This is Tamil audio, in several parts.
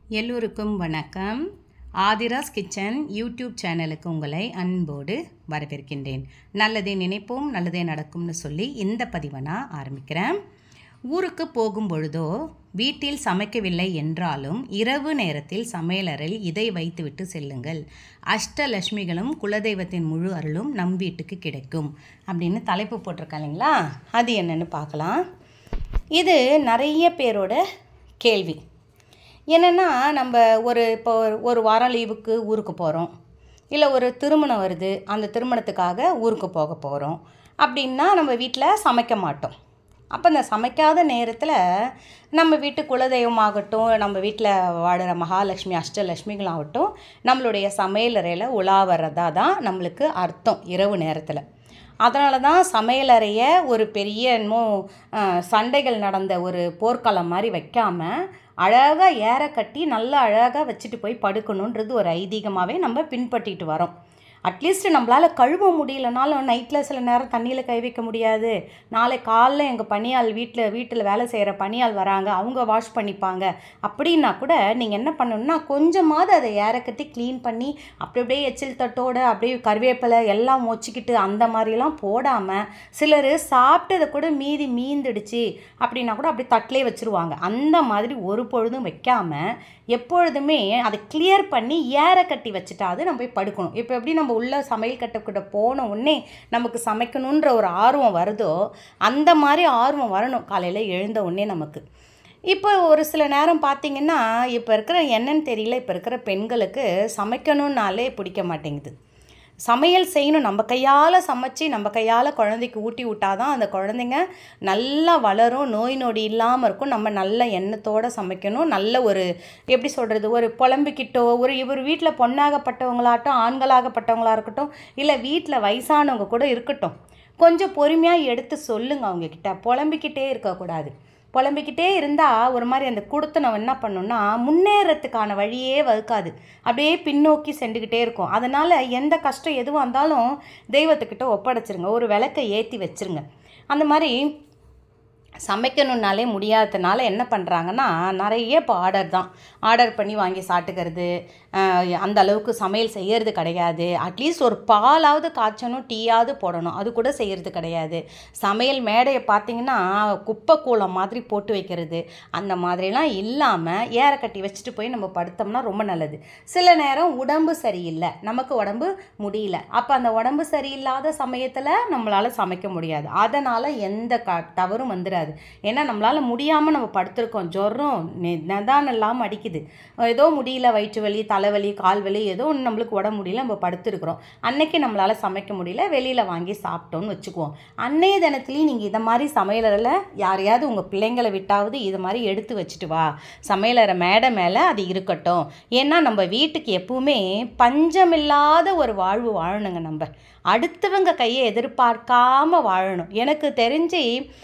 எல்லோருக்கும் வணக்கம். ஆதிராஸ் கிச்சன் யூடியூப் சேனலுக்கு உங்களை அன்போடு வரவேற்கின்றேன். நல்லதே நினைப்போம் நல்லதே நடக்கும்னு சொல்லி இந்த பதிவை நான் ஆரம்பிக்கிறேன். ஊருக்கு போகும் பொழுதோ வீட்டில் சமைக்கவில்லை என்றாலும் இரவு நேரத்தில் சமையலறையில் இதை வைத்துவிட்டு செல்லுங்கள். அஷ்டலட்சுமிகளும் குலதெய்வத்தின் முழு அருளும் நம் வீட்டுக்கு கிடைக்கும் அப்படின்னு தலைப்பு போட்டிருக்கேன் இல்லைங்களா? அது என்னென்னு பார்க்கலாம். இது நிறைய பேரோட கேள்வி. என்னென்னா, நம்ம இப்போ ஒரு வாரம் லீவுக்கு ஊருக்கு போகிறோம், இல்லை ஒரு திருமணம் வருது, அந்த திருமணத்துக்காக ஊருக்கு போக போகிறோம் அப்படின்னா நம்ம வீட்டில் சமைக்க மாட்டோம். அப்போ இந்த சமைக்காத நேரத்தில் நம்ம வீட்டு குலதெய்வமாகட்டும், நம்ம வீட்டில் வாடுற மகாலட்சுமி அஷ்டலட்சுமிகளாகட்டும் நம்மளுடைய சமையலறையில் உலாவறதா தான் நம்மளுக்கு அர்த்தம் இரவு நேரத்தில். அதனால தான் சமையலறையை ஒரு பெரிய என்னமோ சண்டைகள் நடந்த ஒரு போர்க்களம் மாதிரி வைக்காமல் அழகாக ஏற கட்டி நல்லா அழகாக வச்சுட்டு போய் படுக்கணுன்றது ஒரு ஐதீகமாகவே நம்ம பின்பற்றிட்டு வரோம். அட்லீஸ்ட் நம்மளால் கழுவ முடியலனாலும் நைட்டில் சில நேரம் தண்ணியில் கை வைக்க முடியாது. நாளை காலைல எங்கள் பணியாள் வீட்டில் வேலை செய்கிற பணியாள் வராங்க, அவங்க வாஷ் பண்ணிப்பாங்க அப்படின்னா கூட நீங்கள் என்ன பண்ணணும்னா கொஞ்சமாவது அதை ஏற கட்டி க்ளீன் பண்ணி அப்படியே எச்சில் தட்டோடு அப்படியே கருவேப்பிலை எல்லாம் மொச்சிக்கிட்டு அந்த மாதிரிலாம் போடாமல், சிலர் சாப்பிட்டதை கூட மீந்துடுச்சு அப்படின்னா கூட அப்படி தட்டிலே வச்சுருவாங்க. அந்த மாதிரி ஒரு பொழுதும் வைக்காமல் எப்பொழுதுமே அதை கிளியர் பண்ணி ஏற கட்டி வச்சுட்டாது நம்ம போய் படுக்கணும். இப்போ எப்படி நம்ம உள்ள சமையல் கட்டுக்கிட்ட போன உடனே நமக்கு சமைக்கணுன்ற ஒரு ஆர்வம் வருதோ அந்த மாதிரி ஆர்வம் வரணும் காலையில் எழுந்த உடனே நமக்கு. இப்போ ஒரு சில நேரம் பார்த்திங்கன்னா, இப்போ இருக்கிற என்னன்னு தெரியல, இப்போ இருக்கிற பெண்களுக்கு சமைக்கணுன்னாலே பிடிக்க மாட்டேங்குது. சமையல் செய்யணும், நம்ம கையால் சமைச்சு நம்ம கையால் குழந்தைக்கு ஊட்டி விட்டாதான் அந்த குழந்தைங்க நல்லா வளரும், நோய் நொடி இல்லாமல் இருக்கும். நம்ம நல்ல எண்ணத்தோடு சமைக்கணும். நல்ல ஒரு எப்படி சொல்கிறது, ஒரு புலம்பிக்கிட்டோ இவர் வீட்டில் பொண்ணாகப்பட்டவங்களாகட்டும் ஆண்களாகப்பட்டவங்களாக இருக்கட்டும், இல்லை வீட்டில் வயசானவங்க கூட இருக்கட்டும், கொஞ்சம் பொறுமையாக எடுத்து சொல்லுங்கள் அவங்கக்கிட்ட. புலம்பிக்கிட்டே இருக்கக்கூடாது. புலம்பிக்கிட்டே இருந்தால் ஒரு மாதிரி அந்த கொடுத்தனவ என்ன பண்ணணும்னா முன்னேறத்துக்கான வழியே வகுக்காது, அப்படியே பின்னோக்கி சென்றுக்கிட்டே இருக்கும். அதனால் எந்த கஷ்டம் எதுவாக இருந்தாலும் தெய்வத்துக்கிட்ட ஒப்படைச்சிருங்க, ஒரு விளக்கை ஏற்றி வச்சுருங்க. அந்த மாதிரி சமைக்கணுன்னாலே முடியாததுனால என்ன பண்ணுறாங்கன்னா, நிறைய இப்போ ஆர்டர் பண்ணி வாங்கி சாப்பிட்டுக்கிறது, அந்த அளவுக்கு சமையல் செய்கிறது கிடையாது. அட்லீஸ்ட் ஒரு பாலாவது காய்ச்சணும், டீயாவது போடணும், அது கூட செய்கிறது கிடையாது. சமையல் மேடையை பார்த்திங்கன்னா குப்பை கூளம் மாதிரி போட்டு வைக்கிறது, அந்த மாதிரிலாம் இல்லாமல் ஏற கட்டி வச்சுட்டு போய் நம்ம படுத்தோம்னா ரொம்ப நல்லது. சில நேரம் உடம்பு சரியில்லை, நமக்கு உடம்பு முடியல, அப்போ அந்த உடம்பு சரியில்லாத சமயத்தில் நம்மளால் சமைக்க முடியாது. அதனால் எந்த தவறும் வந்துடாது. ஏன்னா நம்மளால் முடியாமல் நம்ம படுத்திருக்கோம், ஜுரம் நிதானம் இல்லாமல் அடிக்குது, ஏதோ முடியல, வயிற்று வலி, தலைவலி, கால்வலி, ஏதோ ஒன்று நம்மளுக்கு உடம்பு முடியல, நம்ம படுத்துருக்குறோம். அன்னைக்கு நம்மளால் சமைக்க முடியல, வெளியில் வாங்கி சாப்பிட்டோன்னு வச்சுக்குவோம். அன்னைய தினத்துலேயும் நீங்கள் இதை மாதிரி சமையலறையில் யாரையாவது உங்கள் பிள்ளைங்களை விட்டாவது இது மாதிரி எடுத்து வச்சுட்டு வா, சமையலறை மேடை மேலே அது இருக்கட்டும். ஏன்னா நம்ம வீட்டுக்கு எப்பவுமே பஞ்சமில்லாத ஒரு வாழ்வு வாழணுங்க. நம்ம அடுத்தவங்க கையை எதிர்பார்க்காமல் வாழணும். எனக்கு தெரிஞ்சு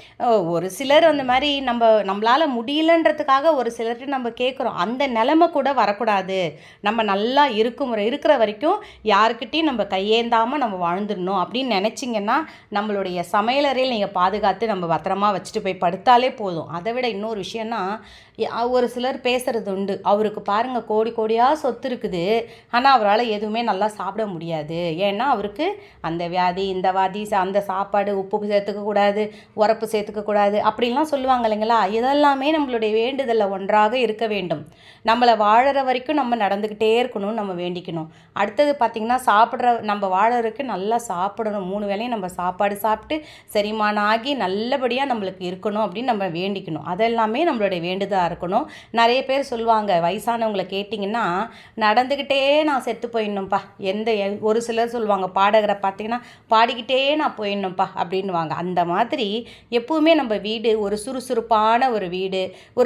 ஒரு சிலர் அந்த மாதிரி நம்மளால் முடியலன்றதுக்காக ஒரு சிலர்கிட்ட நம்ம கேட்குறோம், அந்த நிலைமை கூட வரக்கூடாது. நம்ம நல்லா இருக்கிற வரைக்கும் யாருக்கிட்டையும் நம்ம கையேந்தாமல் நம்ம வாழ்ந்துடணும் அப்படின்னு நினச்சிங்கன்னா நம்மளுடைய சமையலறையில் நீங்கள் பாதுகாத்து நம்ம பத்திரமா வச்சுட்டு போய் படுத்தாலே போதும். அதை விட இன்னொரு விஷயம்னா, ஒரு சிலர் பேசுகிறது உண்டு, அவருக்கு பாருங்கள் கோடி கோடியாக சொத்து இருக்குது, ஆனால் அவரால் எதுவுமே நல்லா சாப்பிட முடியாது, ஏன்னா அவருக்கு அந்த வியாதி இந்த வியாதி, அந்த சாப்பாடு உப்பு சேர்த்துக்கக்கூடாது, உரப்பு சேர்த்துக்கக்கூடாது அப்படின்லாம் சொல்லுவாங்க இல்லைங்களா? இதெல்லாமே நம்மளுடைய வேண்டுதலில் ஒன்றாக இருக்க வேண்டும். நம்மளை வாழற வரைக்கும் நம்ம நடந்துக்கிட்டே இருக்கணும்னு நம்ம வேண்டிக்கணும். அடுத்தது பார்த்திங்கன்னா, நம்ம வாழறதுக்கு நல்லா சாப்பிடணும், 3 வேளையும் நம்ம சாப்பாடு சாப்பிட்டு செரிமானம் ஆகி நல்லபடியாக நம்மளுக்கு இருக்கணும் அப்படின்னு நம்ம வேண்டிக்கணும். அதெல்லாமே நம்மளுடைய வேண்டுதலாக இருக்கணும். நிறைய பேர் சொல்லுவாங்க, வயசானவங்களை கேட்டிங்கன்னா நடந்துக்கிட்டே நான் செத்து போயிடணும்ப்பா, ஒரு சிலர் சொல்லுவாங்க பாடகரை பார்த்திங்கன்னா பாடிக்கிட்டே நான் போயிடணும்ப்பா அப்படின்வாங்க. அந்த மாதிரி எப்பவுமே நம்ம வீடு ஒரு சுறுசுறுப்பான ஒரு வீடு,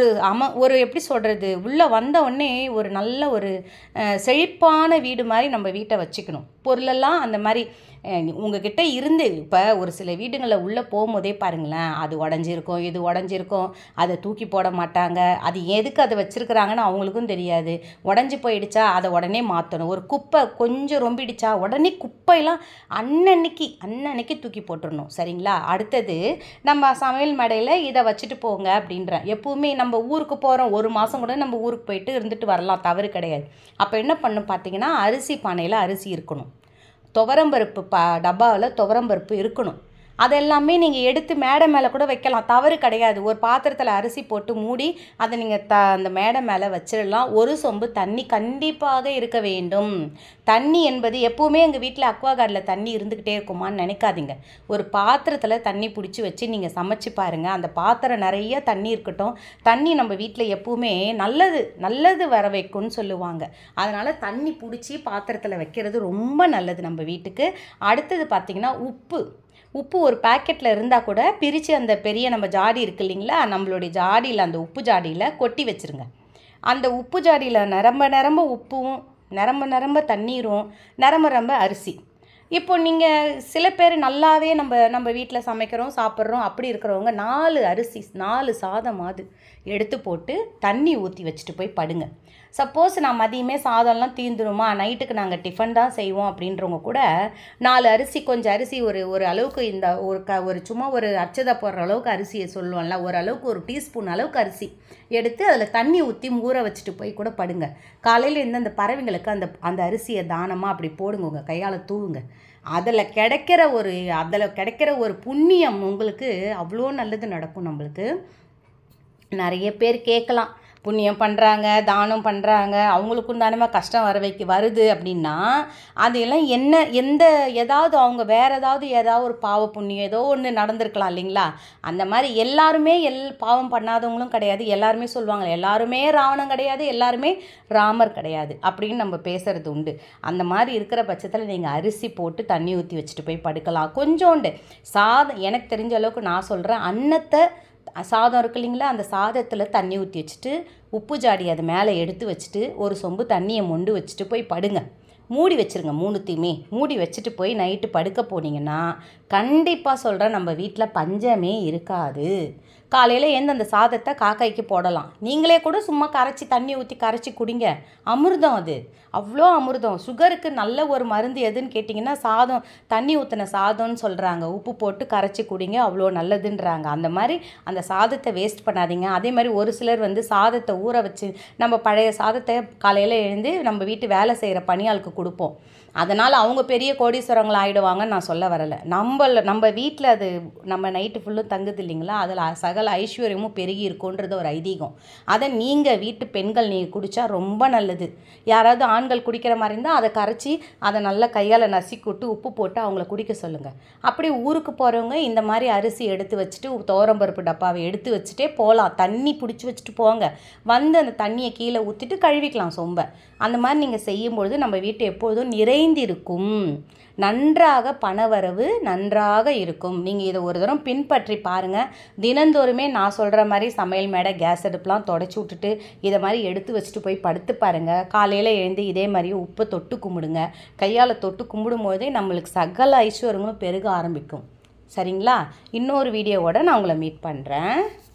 ஒரு எப்படி சொல்கிறது, உள்ளே வந்த உடனே ஒரு நல்ல ஒரு செழிப்பான வீடு மாதிரி நம்ம வீட்டை வச்சுக்கணும். பொருளெல்லாம் அந்த மாதிரி உங்ககிட்ட இருந்து இப்போ ஒரு சில வீடுங்களில் உள்ளே போகும்போதே பாருங்களேன், அது உடஞ்சிருக்கும், இது உடஞ்சிருக்கும், அதை தூக்கி போட மாட்டாங்க. அது எதுக்கு அதை வச்சுருக்குறாங்கன்னு அவங்களுக்கும் தெரியாது. உடஞ்சி போயிடுச்சா அதை உடனே மாற்றணும். ஒரு குப்பை கொஞ்சம் ரொம்பிடுச்சா உடனே குப்பையெல்லாம் அன்னன்னைக்கு தூக்கி போட்டுடணும். சரிங்களா? அடுத்தது நம்ம சமையல் மேடையில் இதை வச்சுட்டு போங்க அப்படின்றேன். எப்பவுமே நம்ம ஊருக்கு போகிறோம், ஒரு மாதம் கூட நம்ம ஊருக்கு போயிட்டு இருந்துட்டு வரலாம், தவறு கிடையாது. அப்போ என்ன பண்ணணும் பார்த்தீங்கன்னா, அரிசி பானையில் அரிசி இருக்கணும், துவரம்பருப்பு டப்பாவில் துவரம்பருப்பு இருக்கணும். அதெல்லாமே நீங்கள் எடுத்து மேடை மேலே கூட வைக்கலாம், தவறு கிடையாது. ஒரு பாத்திரத்தில் அரிசி போட்டு மூடி அதை நீங்கள் அந்த மேடை மேலே வச்சிடலாம். ஒரு சொம்பு தண்ணி கண்டிப்பாக இருக்க வேண்டும். தண்ணி என்பது எப்போவுமே எங்கள் வீட்டில் அக்வாகார்டில் தண்ணி இருந்துக்கிட்டே இருக்குமான்னு நினைக்காதீங்க. ஒரு பாத்திரத்தில் தண்ணி பிடிச்சி வச்சு நீங்கள் சமைச்சு பாருங்கள். அந்த பாத்திரம் நிறைய தண்ணி இருக்கட்டும். தண்ணி நம்ம வீட்டில் எப்போவுமே நல்லது வர வைக்கும்னு சொல்லுவாங்க. அதனால் தண்ணி பிடிச்சி பாத்திரத்தில் வைக்கிறது ரொம்ப நல்லது நம்ம வீட்டுக்கு. அடுத்தது பார்த்திங்கன்னா உப்பு ஒரு பேக்கெட்டில் இருந்தால் கூட பிரித்து அந்த பெரிய நம்ம ஜாடி இருக்குது இல்லைங்களா, நம்மளுடைய ஜாடியில் அந்த உப்பு ஜாடியில் கொட்டி வச்சுருங்க. அந்த உப்பு ஜாடியில் நிரம்ப உப்பும் நிரம்ப தண்ணீரும் நிரம்ப அரிசி. இப்போ நீங்கள் சில பேர் நல்லாவே நம்ம வீட்டில் சமைக்கிறோம் சாப்பிட்றோம் அப்படி இருக்கிறவங்க 4 சாதமாவது எடுத்து போட்டு தண்ணி ஊற்றி வச்சுட்டு போய் படுங்க. சப்போஸ் நான் மதியமே சாதம்லாம் தீந்துருமா, நைட்டுக்கு நாங்கள் டிஃபன் தான் செய்வோம் அப்படின்றவங்க கூட 4 அரிசி, கொஞ்சம் அரிசி ஒரு அளவுக்கு, இந்த ஒரு சும்மா ஒரு அச்சதை போடுற அளவுக்கு அரிசியை சொல்லுவோம்ல, ஓரளவுக்கு ஒரு டீஸ்பூன் அளவுக்கு அரிசி எடுத்து அதில் தண்ணி ஊற்றி ஊற வச்சுட்டு போய் கூட படுங்க. காலையில் இருந்து அந்த பறவைங்களுக்கு அந்த அரிசியை தானமாக அப்படி போடுங்க, உங்கள் கையால் தூவுங்க. அதில் கிடைக்கிற ஒரு புண்ணியம் உங்களுக்கு அவ்வளோ நல்லது நடக்கும். நம்மளுக்கு நிறைய பேர் கேட்கலாம், புண்ணியம் பண்ணுறாங்க, தானம் பண்ணுறாங்க, அவங்களுக்கும் தானமாக கஷ்டம் வருது அப்படின்னா, அதெல்லாம் ஏதாவது அவங்க வேறு ஏதாவது ஒரு பாவ புண்ணியம் ஏதோ ஒன்று நடந்திருக்கலாம் இல்லைங்களா? அந்த மாதிரி எல்லாருமே பாவம் பண்ணாதவங்களும் கிடையாது. எல்லாருமே சொல்லுவாங்க, எல்லாருமே ராவணன் கிடையாது, எல்லாருமே ராமர் கிடையாது அப்படின்னு நம்ம பேசுகிறது உண்டு. அந்த மாதிரி இருக்கிற பட்சத்தில் நீங்கள் அரிசி போட்டு தண்ணி ஊற்றி வச்சுட்டு போய் படுக்கலாம். கொஞ்சோண்டு சாதம், எனக்கு தெரிஞ்ச அளவுக்கு நான் சொல்கிறேன், சாதம் இருக்கு இல்லைங்களா, அந்த சாதத்தில் தண்ணி ஊற்றி வச்சுட்டு உப்பு ஜாடி அது மேலே எடுத்து வச்சுட்டு ஒரு சொம்பு தண்ணியை மொண்டு வச்சுட்டு போய் படுங்க. மூடி வச்சுருங்க. 3த்தையுமே மூடி வச்சுட்டு போய் நைட்டு படுக்க போனீங்கன்னா கண்டிப்பாக சொல்கிறேன், நம்ம வீட்டில் பஞ்சமே இருக்காது. காலையில் எழுந்து அந்த சாதத்தை காக்காய்க்கு போடலாம். நீங்களே கூட சும்மா தண்ணி ஊற்றி கரைச்சி குடிங்க. அமிர்தம், அது அவ்வளோ அமிர்தம். சுகருக்கு நல்ல ஒரு மருந்து எதுன்னு கேட்டிங்கன்னா தண்ணி ஊற்றின சாதம்னு சொல்கிறாங்க. உப்பு போட்டு கரைச்சி குடிங்க, அவ்வளோ நல்லதுன்றாங்க. அந்த மாதிரி அந்த சாதத்தை வேஸ்ட் பண்ணாதீங்க. அதே மாதிரி ஒரு சிலர் சாதத்தை ஊற வச்சு நம்ம பழைய சாதத்தை காலையில் எழுந்து நம்ம வீட்டு வேலை செய்கிற பணியாளுக்கு கொடுப்போம். அதனால் அவங்க பெரிய கோடீஸ்வரங்கள் ஆகிடுவாங்கன்னு நான் சொல்ல வரலை. நம்ம வீட்டில் அது நம்ம நைட்டு ஃபுல்லும் தங்குது இல்லைங்களா, அதில் சகல ஐஸ்வர்யமும் பெருகி இருக்குன்றது ஒரு ஐதீகம். அதை நீங்கள் வீட்டு பெண்கள் நீங்கள் குடித்தா ரொம்ப நல்லது. யாராவது ஆண்கள் குடிக்கிற மாதிரி இருந்தால் அதை கரைச்சி அதை நல்லா கையால் நசுக்கிவிட்டு உப்பு போட்டு அவங்கள குடிக்க சொல்லுங்கள். அப்படி ஊருக்கு போகிறவங்க இந்த மாதிரி அரிசி எடுத்து வச்சுட்டு துவரம்பருப்பு டப்பாவை எடுத்து வச்சுட்டே போகலாம். தண்ணி பிடிச்சி வச்சுட்டு போங்க. அந்த தண்ணியை கீழே ஊற்றிட்டு கழுவிக்கலாம் சொம்பை. அந்த மாதிரி நீங்கள் செய்யும்பொழுது நம்ம வீட்டு எப்பொழுதும் நிறைந்திருக்கும். நன்றாக பணவரவு நன்றாக இருக்கும். நீங்கள் இதை ஒரு தரம் பின்பற்றி பாருங்கள். தினந்தோறுமே நான் சொல்கிற மாதிரி சமையல் மேடை கேஸ் அடுப்புலாம் தொடச்சி விட்டுட்டு இதை மாதிரி எடுத்து வச்சுட்டு போய் படுத்து பாருங்கள். காலையில் எழுந்து இதே மாதிரி உப்பை தொட்டு கும்பிடுங்க. கையால் தொட்டு கும்பிடும் போதே நம்மளுக்கு சகல ஐஸ்வர்யங்களும் பெருக ஆரம்பிக்கும். சரிங்களா? இன்னொரு வீடியோவோட நான் உங்களை மீட் பண்ணுறேன்.